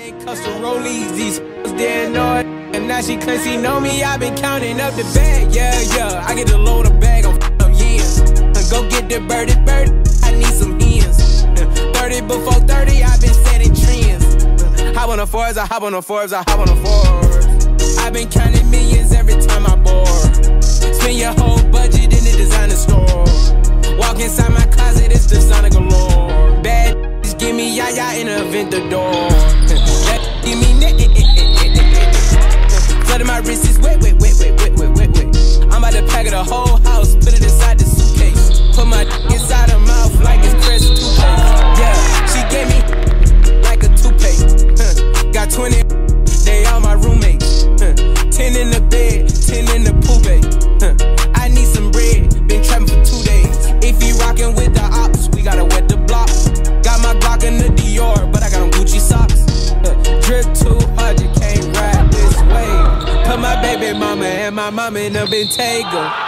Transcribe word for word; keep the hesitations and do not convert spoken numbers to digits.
ain't custom rollies, these f***s didn't know it. And now she claims she know me, I been counting up the bag. Yeah, yeah, I get to load a bag on f***ing yens. Go get the birdie, birdie, I need some hens. thirty before thirty, I been setting trends. Hop on the Forbes, I hop on the Forbes, I hop on the Forbes. I been counting millions every time I board. Spend your whole budget in the designer store. Walk inside my closet, it's designer galore. Bad just give me yaya in a Aventador. Give me net. Flooding my wrist is wet, wet, wet, wet, wet, wet, wet, wet. I'm about to pack it the whole house, put it inside the suitcase. Put my inside her mouth like it's Crest toothpaste. Yeah, she gave me like a toupee. Huh. Got twenty, they all my roommates. Huh. ten in the bed, ten in the pool bay. Huh. I need some bread, been trapping for two days. If you rockin' with the ops, we gotta wet the block. Got my Glock in the Dior, but I got on Gucci socks. Huh. Drip too hard, you can't ride this way. Put my baby mama and my mama in a Bentayga.